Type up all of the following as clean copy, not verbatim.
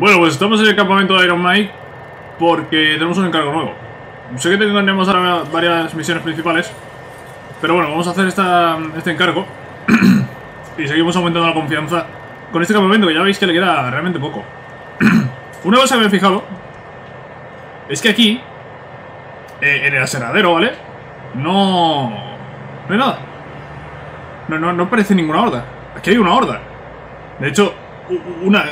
Bueno, pues estamos en el campamento de Iron Mike porque tenemos un encargo nuevo. Sé que tendremos ahora varias misiones principales, pero bueno, vamos a hacer este encargo y seguimos aumentando la confianza con este campamento, que ya veis que le queda realmente poco. Una cosa que me he fijado es que aquí, en el aserradero, ¿vale? No hay nada. No aparece ninguna horda. Aquí hay una horda. De hecho, una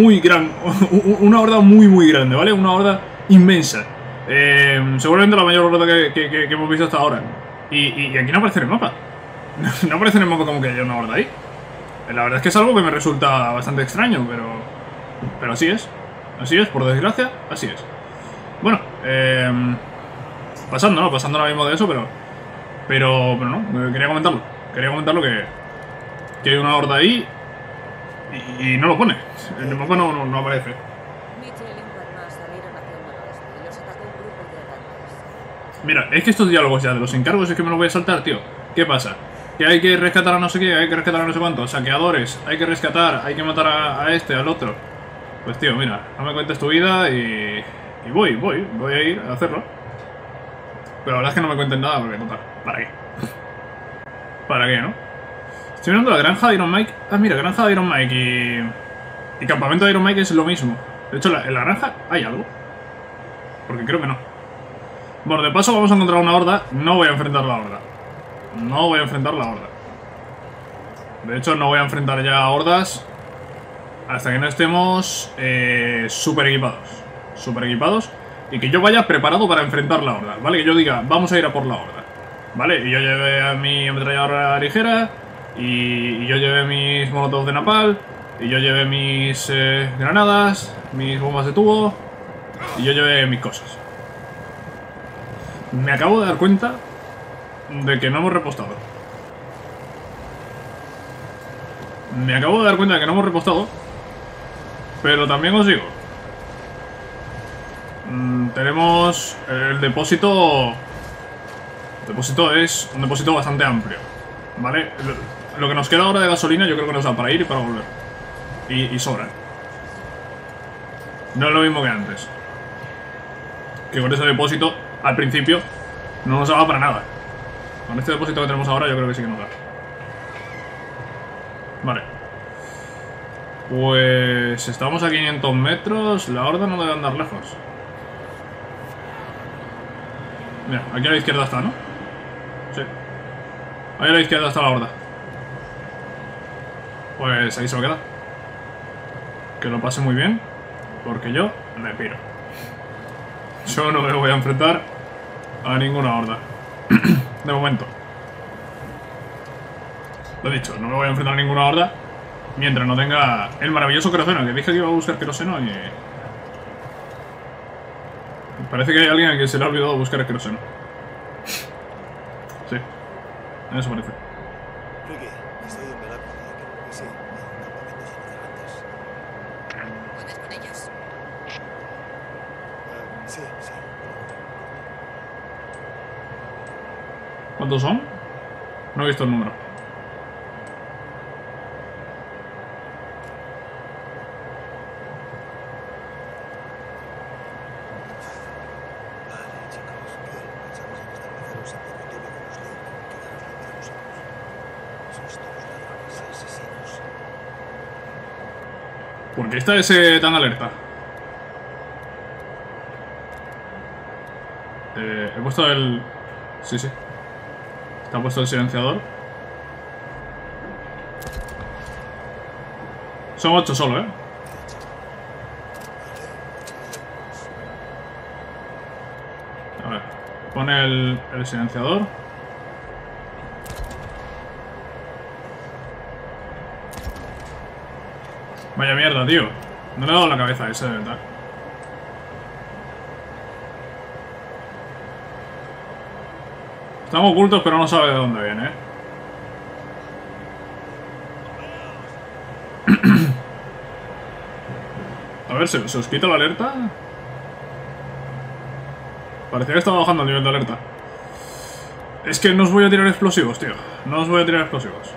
horda muy grande, ¿vale? Una horda inmensa. Seguramente la mayor horda que hemos visto hasta ahora. Y aquí no aparece en el mapa. No aparece en el mapa como que haya una horda ahí. La verdad es que es algo que me resulta bastante extraño, pero así es. Así es, por desgracia, así es. Bueno, pasando ahora mismo de eso, pero no, quería comentarlo. Quería comentarlo que hay una horda ahí y no lo pone. En el mapa no aparece. Mira, es que estos diálogos ya de los encargos es que me los voy a saltar, tío. ¿Qué pasa? Que hay que rescatar a no sé qué, hay que rescatar a no sé cuántos, saqueadores, hay que rescatar, hay que matar a este, al otro. Pues tío, mira, no me cuentes tu vida y voy a ir a hacerlo. Pero la verdad es que no me cuenten nada porque total, ¿para qué? ¿Para qué, no? Estoy mirando la granja de Iron Mike. Ah, mira, granja de Iron Mike y campamento de Iron Mike es lo mismo. De hecho, en la granja hay algo. Porque creo que no. Bueno, de paso vamos a encontrar una horda. No voy a enfrentar la horda. No voy a enfrentar la horda. De hecho, no voy a enfrentar ya a hordas hasta que no estemos super equipados. Super equipados. Y que yo vaya preparado para enfrentar la horda, ¿vale? Que yo diga, vamos a ir a por la horda, ¿vale? Y yo lleve a mi ametralladora ligera, y yo lleve mis molotovs de napal, y yo lleve mis granadas, mis bombas de tubo, y yo lleve mis cosas. Me acabo de dar cuenta de que no hemos repostado. Me acabo de dar cuenta de que no hemos repostado, pero también os digo, tenemos el depósito. El depósito es un depósito bastante amplio, ¿vale? Lo que nos queda ahora de gasolina yo creo que nos da para ir y para volver. Y sobra. No es lo mismo que antes. Que con ese depósito, al principio, no nos daba para nada. Con este depósito que tenemos ahora yo creo que sí que nos da. Vale. Pues estamos a 500 metros. La horda no debe andar lejos. Mira, aquí a la izquierda está, ¿no? Sí. Ahí a la izquierda está la horda. Pues ahí se lo queda. Que lo pase muy bien, porque yo me piro. Yo no me voy a enfrentar a ninguna horda. De momento. Lo he dicho, no me voy a enfrentar a ninguna horda mientras no tenga el maravilloso queroseno. Que dije que iba a buscar queroseno y... parece que hay alguien a quien se le ha olvidado buscar el queroseno. Sí, eso parece. Ricky, estoy en Belacro, creo que sí. Hay un campamento lleno de ratas. ¿Puedes con ellos? Sí. ¿Cuántos son? No he visto el número. Vale, chicos, que pensamos en establecer un servidor con los líos que quedaron rápidos. Sois todos ladrones y asesinos. ¿Por qué está ese tan alerta? He puesto el... Sí. Está puesto el silenciador. Son 8 solo, ¿eh? A ver, pone el silenciador. Vaya mierda, tío. No le he dado la cabeza a ese, de verdad. Están ocultos, pero no sabe de dónde viene, ¿eh? A ver, ¿se os quita la alerta? Parecía que estaba bajando el nivel de alerta. Es que no os voy a tirar explosivos, tío. No os voy a tirar explosivos.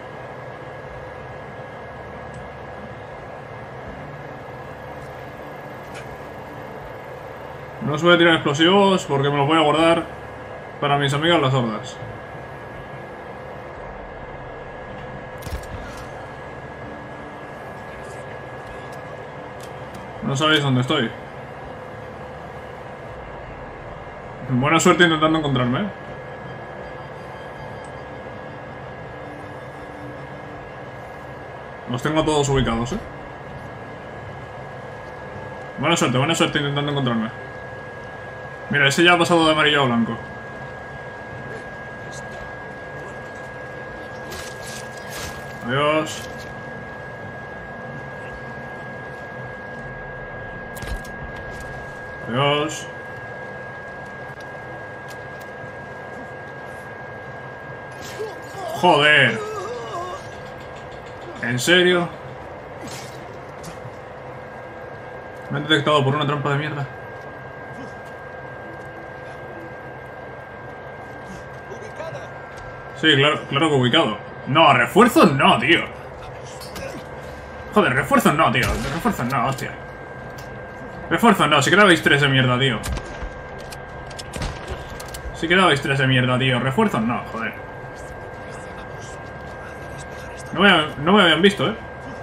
No os voy a tirar explosivos porque me los voy a guardar para mis amigas las hordas. No sabéis dónde estoy. Buena suerte intentando encontrarme, ¿eh? Los tengo todos ubicados, ¿eh? Buena suerte intentando encontrarme. Mira, ese ya ha pasado de amarillo a blanco. Adiós. Adiós. Joder. ¿En serio? Me han detectado por una trampa de mierda. Sí, claro que ubicado. No, refuerzos no, tío. Joder, refuerzos no, tío. Refuerzos no, hostia. Refuerzos no, si quedabais 3 de mierda, tío. Si quedabais 3 de mierda, tío. Refuerzos no, joder. No me habían visto,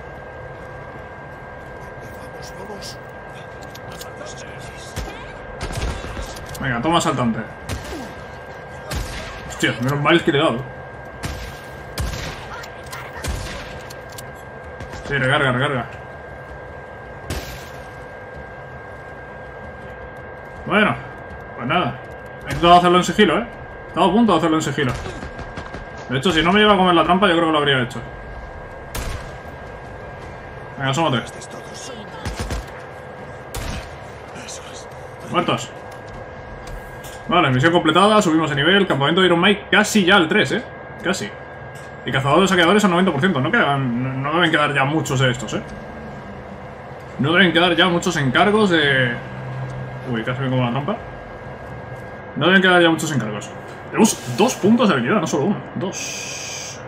Venga, toma asaltante. Hostia, menos mal que le he dado. Sí, recarga. Bueno, pues nada. He intentado hacerlo en sigilo, Estaba a punto de hacerlo en sigilo. De hecho, si no me lleva a comer la trampa, yo creo que lo habría hecho. Venga, asómate. Muertos. Vale, misión completada, subimos de nivel. Campamento de Iron Mike casi ya al 3, Casi. Y cazador de saqueadores al 90%. No deben quedar ya muchos de estos, No deben quedar ya muchos encargos de... Uy, casi me como la trampa. No deben quedar ya muchos encargos. Tenemos 2 puntos de habilidad, no solo 1. 2.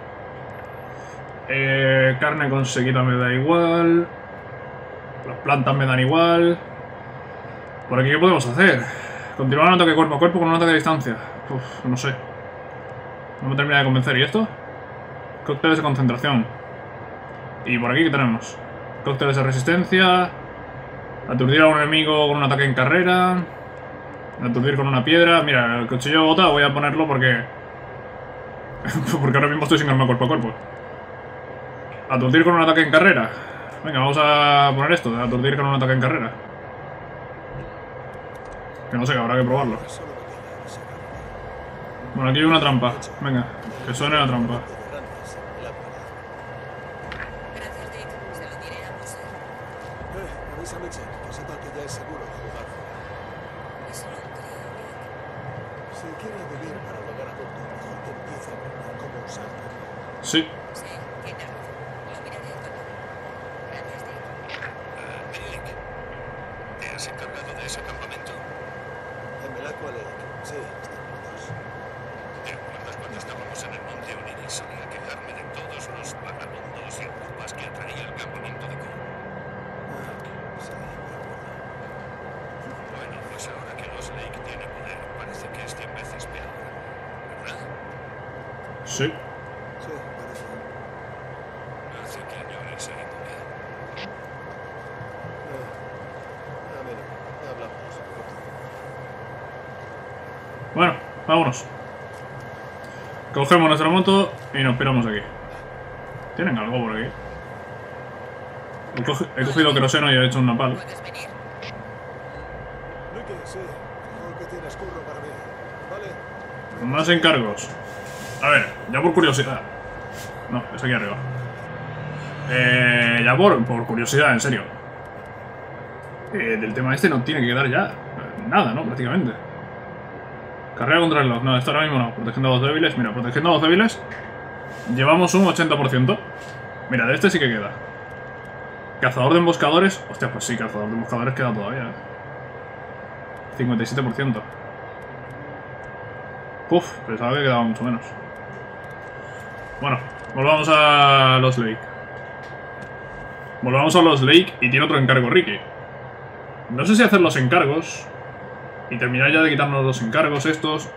Carne conseguida me da igual. Las plantas me dan igual. Por aquí, ¿qué podemos hacer? Continuar un ataque cuerpo a cuerpo con un ataque a distancia. Uf, no sé. No me termina de convencer. ¿Y esto? Cócteles de concentración. Y por aquí, ¿qué tenemos? Cócteles de resistencia. Aturdir a un enemigo con un ataque en carrera. Aturdir con una piedra. Mira, el cuchillo bota voy a ponerlo porque... porque ahora mismo estoy sin arma cuerpo a cuerpo. Aturdir con un ataque en carrera. Venga, vamos a poner esto, de aturdir con un ataque en carrera. Que no sé, habrá que probarlo. Bueno, aquí hay una trampa. Venga, que suene la trampa. Gracias, Dick. Se lo diré a Bowser. Avísame, Chen, que sepa que ya es seguro jugar fuera. Eso lo creo, Dick. Si quiere vivir para volver a punto, mejor que empiece a aprender cómo usarlo. Sí. Sí, tiene razón. Lo miraré cuando... Gracias, Dick. Dick, ¿te has encargado de ese campamento? En Melacqua Lake, sí, están muertos. ¿Te acuerdas cuando estábamos en el monte Oniris? Solía quejarme de todos los vagabundos y ocupas que atraía el campamento de Kor. Sí, me acuerdo. Bueno, pues ahora que Lost Lake tiene poder, parece que es 100 veces peor, ¿verdad? Sí. Sí, parece. Hace que añores a Índole. A ver, hablamos. Bueno, vámonos. Cogemos nuestra moto y nos piramos de aquí. ¿Tienen algo por aquí? He cogido queroseno y he hecho un napal. ¿Puedes venir? Ricky, sí, creo que tienes curro para mí. ¿Vale? Más encargos. A ver, ya por curiosidad. No, es aquí arriba. Ya por curiosidad, en serio. Del tema este no tiene que quedar ya nada, ¿no? Prácticamente. Carrera contra el reloj. No, esto ahora mismo no. Protegiendo a los débiles. Mira, protegiendo a los débiles. Llevamos un 80%. Mira, de este sí que queda. Cazador de emboscadores. Hostia, pues sí, cazador de emboscadores queda todavía. 57%. Uf, pensaba que quedaba mucho menos. Bueno, volvamos a Lost Lake. Volvamos a Lost Lake y tiene otro encargo Ricky. No sé si hacer los encargos Y terminar ya de quitarnos los encargos estos.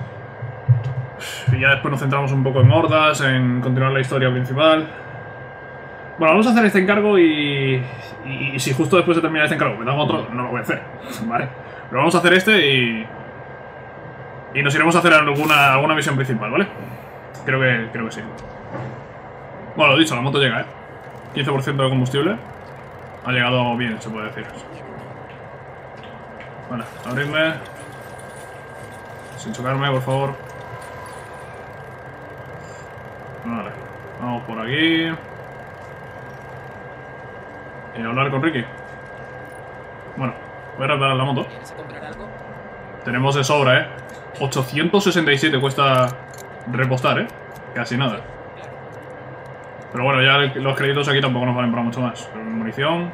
Y ya después nos centramos un poco en hordas, en continuar la historia principal. Bueno, vamos a hacer este encargo y si justo después de terminar este encargo me dan otro, no lo voy a hacer, ¿vale? Pero vamos a hacer este y nos iremos a hacer alguna misión principal, ¿vale? Creo que sí. Bueno, lo dicho, la moto llega, 15% de combustible. Ha llegado bien, se puede decir. Vale, abridme. Sin chocarme, por favor. Vale, vamos por aquí. Y hablar con Ricky. Bueno, voy a reparar la moto. ¿Quieres comprar algo? Tenemos de sobra, 867 cuesta repostar, casi nada. Pero bueno, ya los créditos aquí tampoco nos valen para mucho más. Pero munición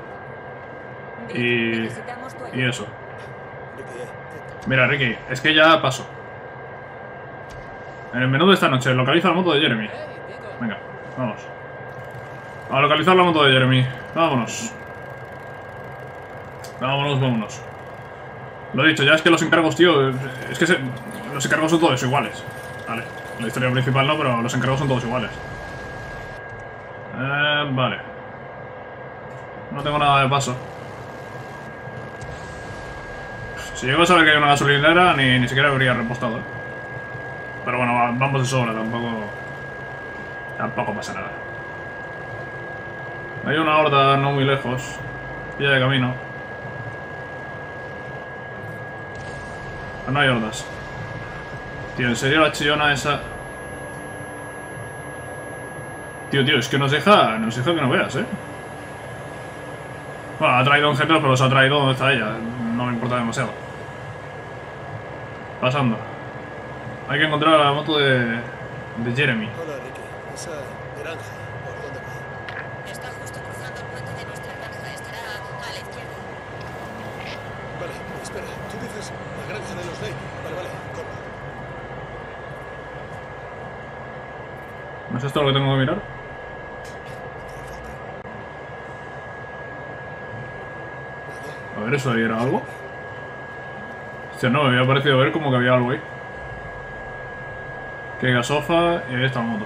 y eso. Mira, Ricky, es que ya paso. En el menú de esta noche, localiza la moto de Jeremy. Venga, vamos. A localizar la moto de Jeremy. Vámonos. Vámonos. Lo he dicho, ya es que los encargos, tío. Es que los encargos son todos iguales. Vale, la historia principal no, pero los encargos son todos iguales. Vale. No tengo nada de paso. Si llego a saber que hay una gasolinera, ni siquiera habría repostado. Pero bueno, vamos de sobra, tampoco pasa nada. Hay una horda no muy lejos. Ya de camino. No hay hordas. Tío, en serio la chillona esa. Tío, es que nos deja que no veas, Bueno, ha traído objetos, pero los ha traído donde está ella. No me importa demasiado. Pasando. Hay que encontrar la moto de Jeremy. Hola, Ricky. Esa granja, ¿por dónde va? Está justo cruzando el puente de nuestra granja. Estará a la izquierda. Vale, espera. Tú dices la granja de los Lake. Vale, corre. ¿No es esto lo que tengo que mirar? A ver, ¿eso ahí era algo? Hostia, no, me había parecido ver como que había algo ahí. Que gasofa y ahí está la moto.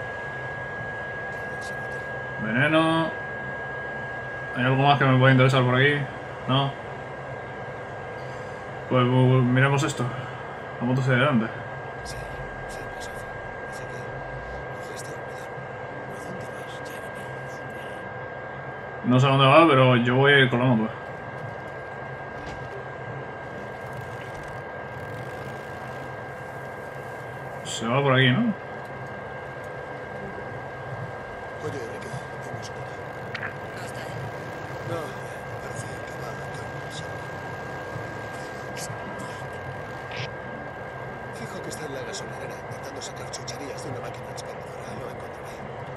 Veneno. ¿Hay algo más que me pueda interesar por aquí? No. Pues miremos esto. La moto se delante. Sí, paso. Así que cogiste cuidado. ¿A dónde vas, Jeremy? No sé a dónde va, pero yo voy a ir con la moto. Se va por aquí, ¿no? Oye, Ricky, tengo escuela. No está ahí. No, parece que va a campo solo. Fijo que está en la gasolinera intentando sacar chucherías de una máquina expendedora. Lo encontraré.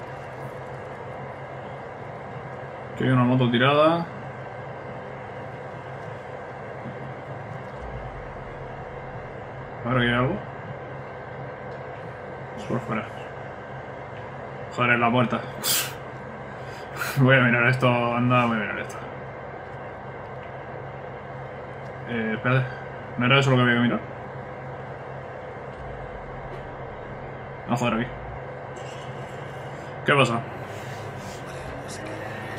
Aquí hay una moto tirada. Ahora aquí hay algo. Es por fuera. Joder, la puerta. Voy a mirar esto. Anda, voy a mirar esto. Espérate. ¿No era eso lo que había que mirar? Ah, joder, aquí. ¿Qué pasa? Vale, así que...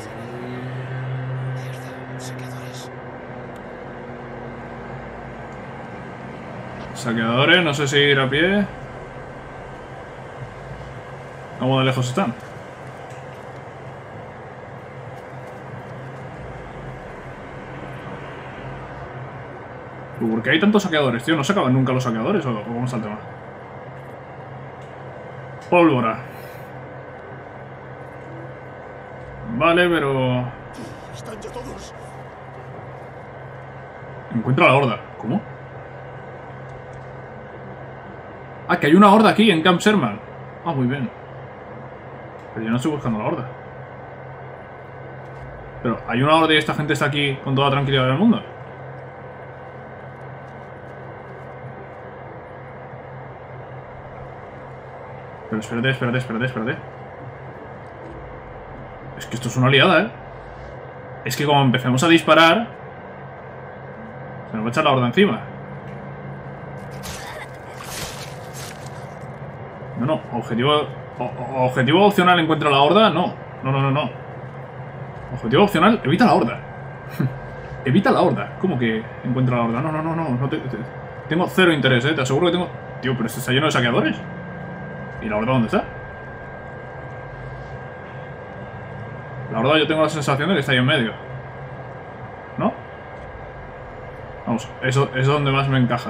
Mierda, saqueadores. Saqueadores, no sé si ir a pie. ¿Cómo de lejos están? ¿Por qué hay tantos saqueadores, tío? ¿No se acaban nunca los saqueadores o cómo está el tema? Pólvora. Vale, pero... Están ya todos. Encuentra la horda. ¿Cómo? Ah, que hay una horda aquí en Camp Sherman. Ah, muy bien. Pero yo no estoy buscando la horda. Pero hay una horda y esta gente está aquí con toda la tranquilidad del mundo. Pero espérate. Es que esto es una liada, Es que como empecemos a disparar, se nos va a echar la horda encima. No, no, objetivo... objetivo opcional, encuentra la horda, no. No, no, no, no. Objetivo opcional, evita la horda. Evita la horda. ¿Cómo que encuentra la horda? No, no, no, no. Tengo cero interés, te aseguro que tengo... Tío, pero esto está lleno de saqueadores. ¿Y la horda dónde está? La horda yo tengo la sensación de que está ahí en medio. ¿No? Vamos, eso es donde más me encaja.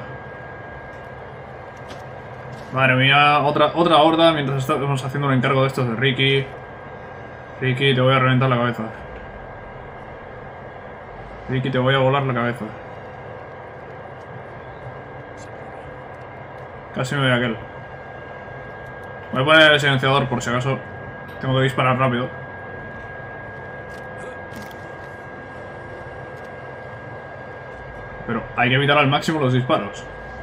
Madre mía, otra horda mientras estamos haciendo un encargo de estos de Ricky. Ricky, te voy a reventar la cabeza. Ricky, te voy a volar la cabeza. Casi me voy a aquel. Voy a poner el silenciador por si acaso tengo que disparar rápido. Pero hay que evitar al máximo los disparos.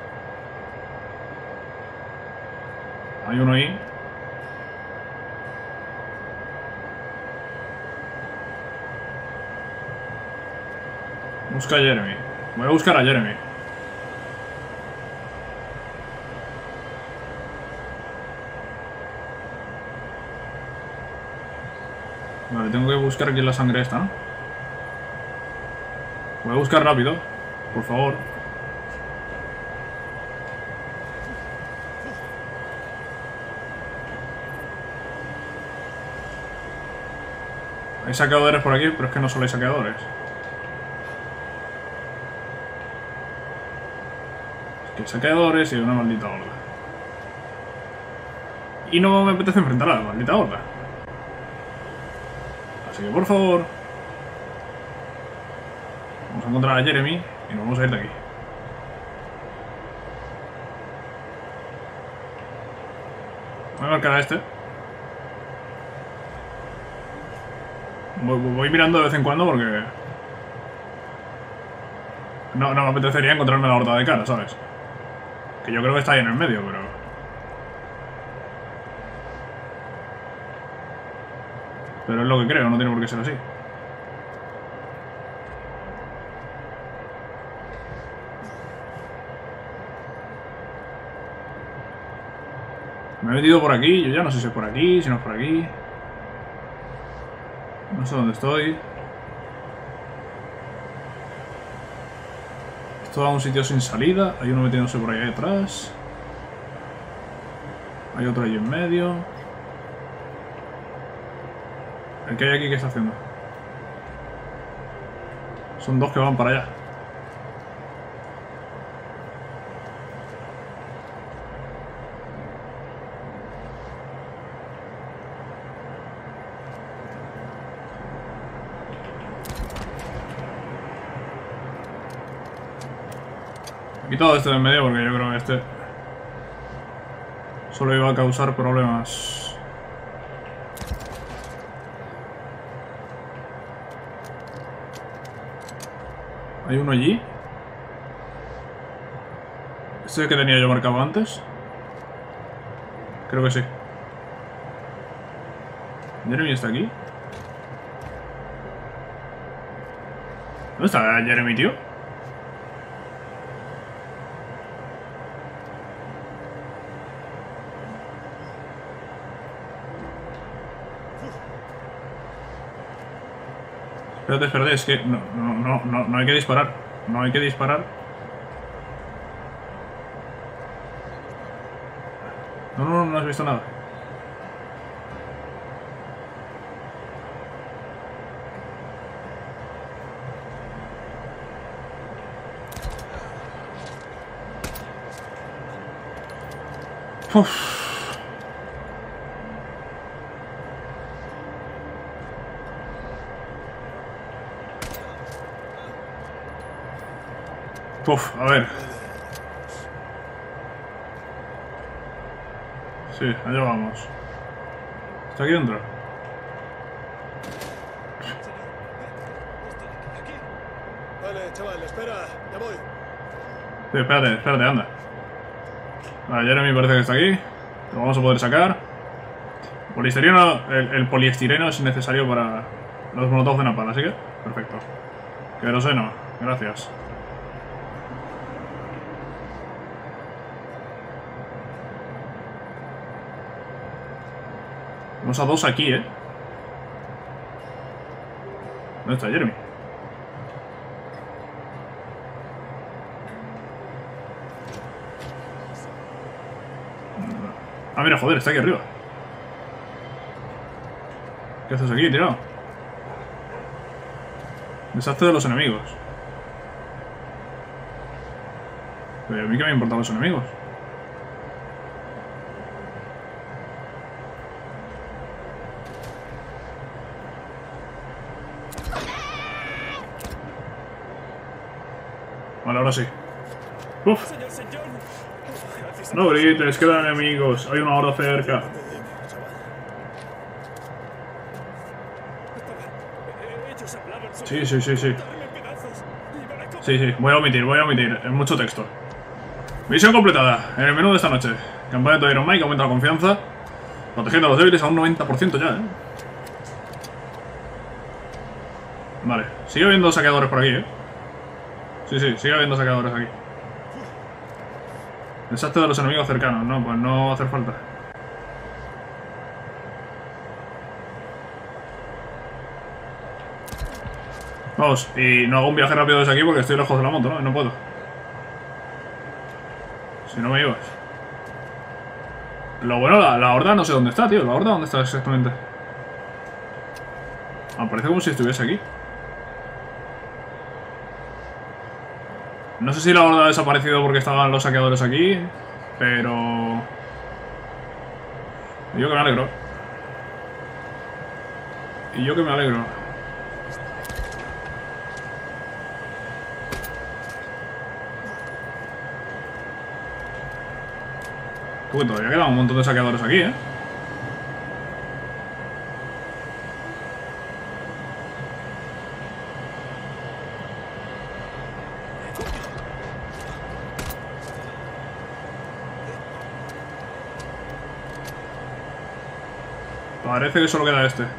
Hay uno ahí. Busca a Jeremy. Voy a buscar a Jeremy. Vale, tengo que buscar aquí la sangre esta, ¿no? Voy a buscar rápido, por favor. Hay saqueadores por aquí, pero es que no solo hay saqueadores. Es que hay saqueadores y una maldita horda. Y no me apetece enfrentar a la maldita horda. Así que por favor, vamos a encontrar a Jeremy y nos vamos a ir de aquí. Voy a marcar a este. Voy mirando de vez en cuando porque no me apetecería encontrarme la horda de cara, ¿sabes? Que yo creo que está ahí en el medio, pero es lo que creo, no tiene por qué ser así. Me he metido por aquí, yo ya no sé si es por aquí, si no es por aquí. No sé dónde estoy. Esto va a un sitio sin salida. Hay uno metiéndose por ahí atrás. Hay otro ahí en medio. ¿El que hay aquí qué está haciendo? Son dos que van para allá. He quitado este de en medio porque yo creo que este solo iba a causar problemas. Hay uno allí. ¿Este es el que tenía yo marcado antes? Creo que sí. ¿Jeremy está aquí? ¿Dónde está Jeremy, tío? Espérate, es que no hay que disparar. No hay que disparar. No has visto nada. Uf. Uf, a ver. Sí, allá vamos. ¿Está aquí dentro? Vale, chaval, espera, ya voy. Sí, espérate, anda. Vale, Jeremy parece que está aquí. Lo vamos a poder sacar. El poliestireno es necesario para los molotov de napalm, así que perfecto. Queroseno, gracias. Tenemos a 2 aquí, ¿eh? ¿Dónde está Jeremy? Ah, mira, joder, está aquí arriba. ¿Qué haces aquí, tirado? Desastre de los enemigos. Pero a mí que me importan los enemigos. Vale, ahora sí. Uf. No grites, quedan enemigos. Hay una horda cerca. Sí. Sí, voy a omitir. Es mucho texto. Misión completada. En el menú de esta noche. Campamento de Iron Mike, aumenta la confianza. Protegiendo a los débiles a un 90% ya, ¿eh? Vale. Sigue habiendo saqueadores por aquí, ¿eh? Sí, sigue habiendo saqueadores aquí. Desastre de los enemigos cercanos. No, pues no va a hacer falta. Vamos, y no hago un viaje rápido desde aquí porque estoy lejos de la moto, ¿no? Y no puedo. Si no me ibas. Lo bueno, la horda no sé dónde está, tío. ¿La horda dónde está exactamente? Ah, parece como si estuviese aquí. No sé si la horda ha desaparecido porque estaban los saqueadores aquí, pero... yo que me alegro. Y yo que me alegro. Uy, todavía quedan un montón de saqueadores aquí, ¿eh? Parece que solo queda este.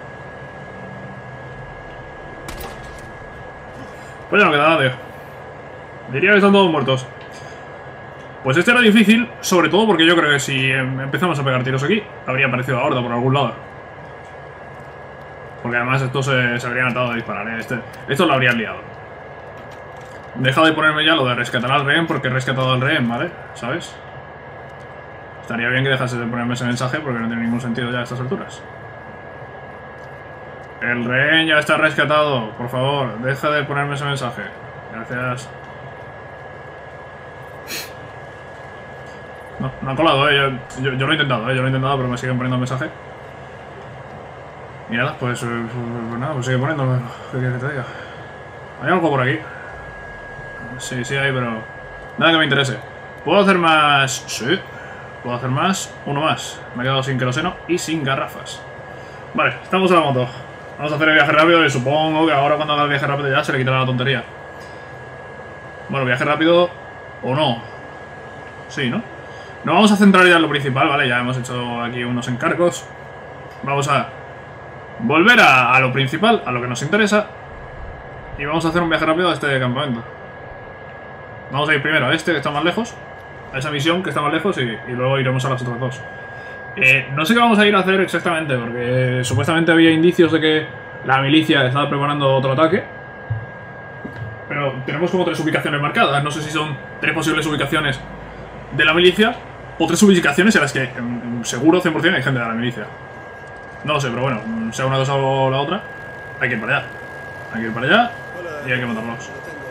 Pues ya no queda nada, tío. Diría que están todos muertos. Pues este era difícil, sobre todo porque yo creo que si empezamos a pegar tiros aquí, habría aparecido la horda por algún lado. Porque además estos se habrían atado a disparar, ¿eh? Esto lo habrían liado. Deja de ponerme ya lo de rescatar al rehén porque he rescatado al rehén, ¿vale? ¿Sabes? Estaría bien que dejase de ponerme ese mensaje porque no tiene ningún sentido ya a estas alturas. El rehén ya está rescatado, por favor, deja de ponerme ese mensaje. Gracias. No ha colado, yo lo he intentado, pero me siguen poniendo el mensaje. Y nada, pues nada, pues sigue poniéndolo. ¿Qué quieres que te diga? ¿Hay algo por aquí? Sí, hay, pero... nada que me interese. ¿Puedo hacer más? Sí. ¿Puedo hacer más? Uno más. Me he quedado sin queroseno y sin garrafas. Vale, estamos en la moto. Vamos a hacer el viaje rápido y supongo que ahora cuando haga el viaje rápido ya se le quitará la tontería. Bueno, viaje rápido o no. Sí, ¿no? Nos vamos a centrar ya en lo principal, ¿vale? Ya hemos hecho aquí unos encargos. Vamos a volver a lo principal, a lo que nos interesa. Y vamos a hacer un viaje rápido a este campamento. Vamos a ir primero a este que está más lejos, a esa misión que está más lejos, y luego iremos a las otras dos. No sé qué vamos a ir a hacer exactamente, porque supuestamente había indicios de que la milicia estaba preparando otro ataque. Pero tenemos como 3 ubicaciones marcadas. No sé si son 3 posibles ubicaciones de la milicia o 3 ubicaciones en las que seguro 100% hay gente de la milicia. No lo sé, pero bueno, sea una cosa o la otra, hay que ir para allá. Hay que ir para allá y hay que matarlos.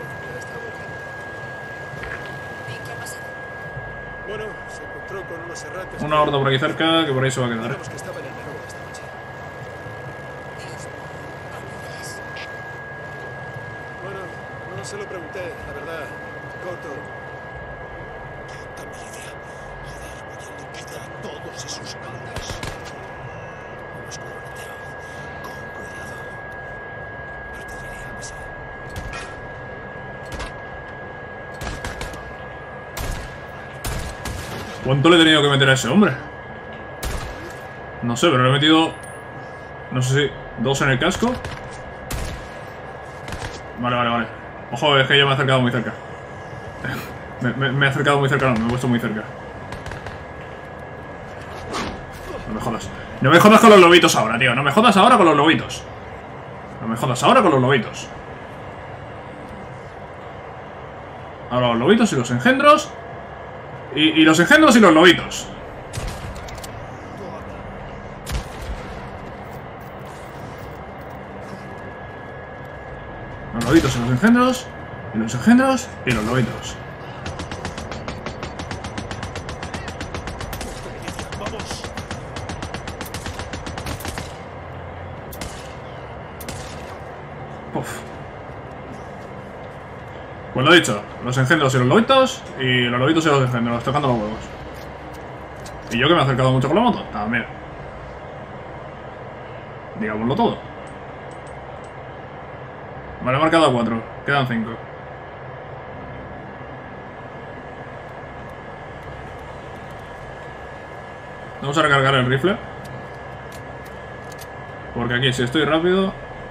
¿Y qué ha pasado? Bueno, se encontró con unos errantes. Una horda por aquí cerca, que por ahí se va a quedar. Digamos que estaba en el menú esta noche. Dios, ¿cómo es? Bueno, no se lo pregunté, la verdad. Coto. Puta milicia. Joder, voy a liquidar a todos esos cabrones. Un escuadrón entero. Con cuidado. Artillería, me sé. ¿Cuánto le he tenido que meter a ese hombre? No sé, pero le he metido... no sé si... 2 en el casco. Vale. Ojo, es que yo me he acercado muy cerca. Me he acercado muy cerca, no, me he puesto muy cerca. No me jodas. No me jodas con los lobitos ahora, tío. No me jodas ahora con los lobitos. No me jodas ahora con los lobitos. Ahora los lobitos y los engendros. Y los engendros y los lobitos. Los lobitos y los engendros. Y los engendros y los lobitos. ¡Vamos! Uf. Pues lo dicho, los engendros y los lobitos. Y los lobitos y los engendros, tocando los huevos. Y yo que me he acercado mucho con la moto, también. Digámoslo todo. Vale, he marcado a 4, quedan 5. Vamos a recargar el rifle. Porque aquí, si estoy rápido...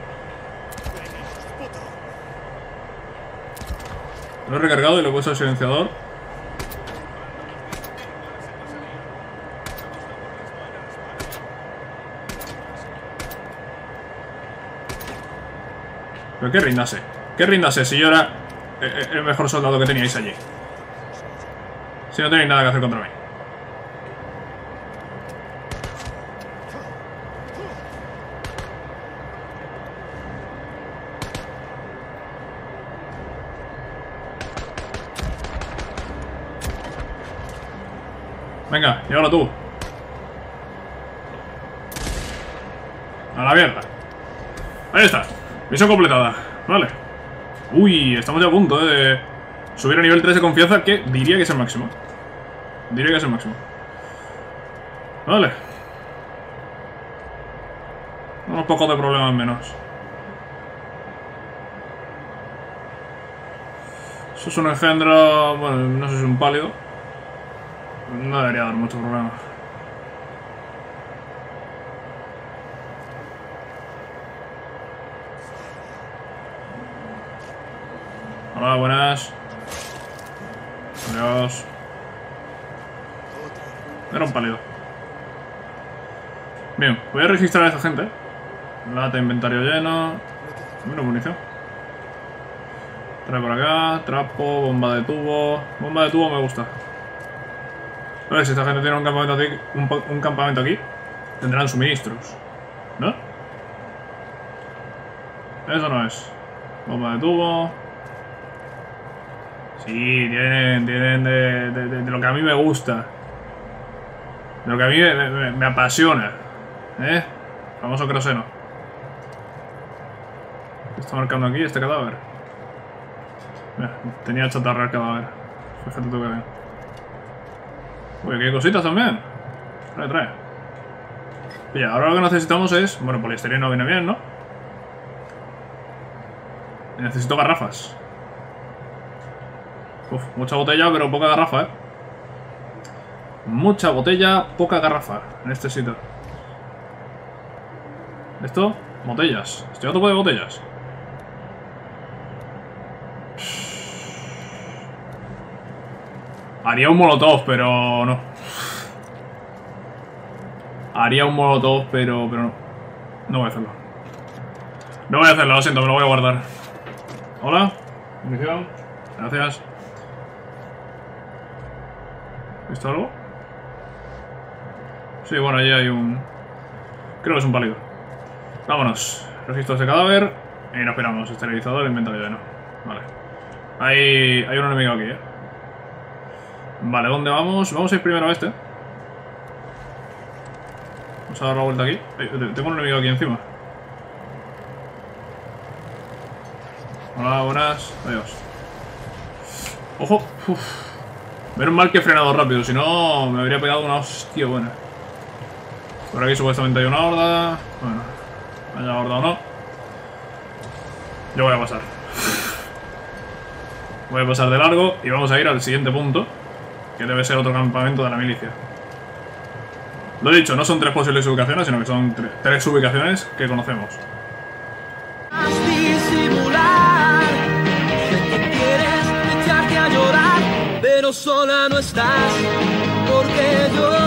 Lo he recargado y lo he puesto al silenciador. Pero que rindase si yo era el mejor soldado que teníais allí. Si no tenéis nada que hacer contra mí. Venga, llévalo tú. A la mierda. Ahí está. Misión completada. Vale. Uy, estamos ya a punto de subir a nivel 3 de confianza, que diría que es el máximo. Diría que es el máximo. Vale. Unos pocos de problemas menos. Eso es un engendro... Bueno, no sé si es un pálido. No debería dar mucho problema. Hola, buenas. Adiós. Era un pálido. Bien, voy a registrar a esta gente. Lata, inventario lleno. Menos munición. Trae por acá, trapo, bomba de tubo. Bomba de tubo me gusta. A ver, si esta gente tiene un campamento aquí, un campamento aquí, tendrán suministros, ¿no? Eso no es. Bomba de tubo. Sí, tienen de lo que a mí me gusta. De lo que a mí me apasiona. ¿Eh? Famoso queroseno. ¿Qué está marcando aquí este cadáver? Mira, tenía chatarra el cadáver. Fíjate tú que bien. Uy, aquí hay cositas también. Trae. Y ahora lo que necesitamos es... Bueno, poliestireno viene bien, ¿no? Necesito garrafas. Uf, mucha botella, pero poca garrafa, ¿eh? Mucha botella, poca garrafa. En este sitio. Esto, botellas. Estoy a tope de botellas. Haría un molotov, pero no. Haría un molotov, pero no. No voy a hacerlo. No voy a hacerlo, lo siento, me lo voy a guardar. Hola. Munición. Gracias. ¿Visto algo? Sí, bueno, allí hay un... Creo que es un pálido. Vámonos. Registros de cadáver. Y nos esperamos. Esterilizador, inventario lleno. Vale. Hay un enemigo aquí, Vale, ¿dónde vamos? Vamos a ir primero a este. Vamos a dar la vuelta aquí. Tengo un enemigo aquí encima. Hola, buenas. Adiós. ¡Ojo! Uf. Menos mal que he frenado rápido, si no me habría pegado una hostia buena. Por aquí supuestamente hay una horda. Bueno, haya horda o no. Yo voy a pasar. Voy a pasar de largo y vamos a ir al siguiente punto, que debe ser otro campamento de la milicia. Lo he dicho, no son 3 posibles ubicaciones, sino que son 3 ubicaciones que conocemos. Disimular, sé que quieres echarte a llorar, pero sola no estás, porque yo